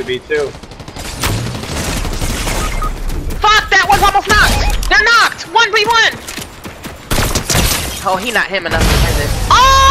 2v2. Fuck, that was almost knocked! They're knocked! 1v1! Oh, he not him enough to win this. Oh!